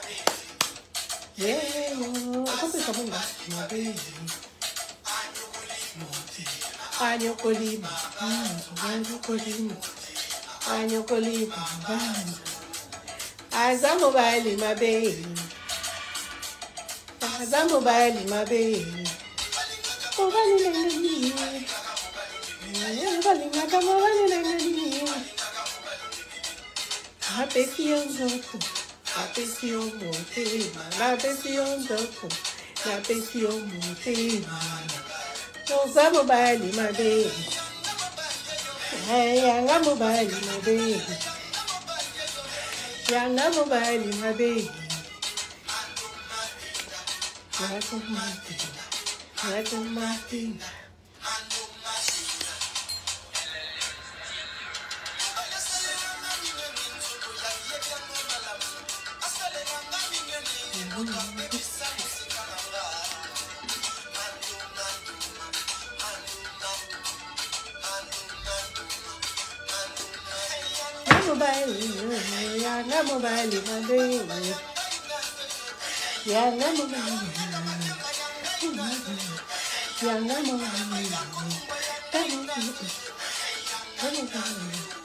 Yeah, something coming back. My baby. Anyo kolima, anyo kolima, anyo kolima, azamobile, my baby. Azamobile, my baby. Azamobile, my baby. Hey, Azamobile, my baby. Azamobile, my baby. Welcome, Martin. Mobile, my baby. Yeah, no mobile. Yeah, no mobile.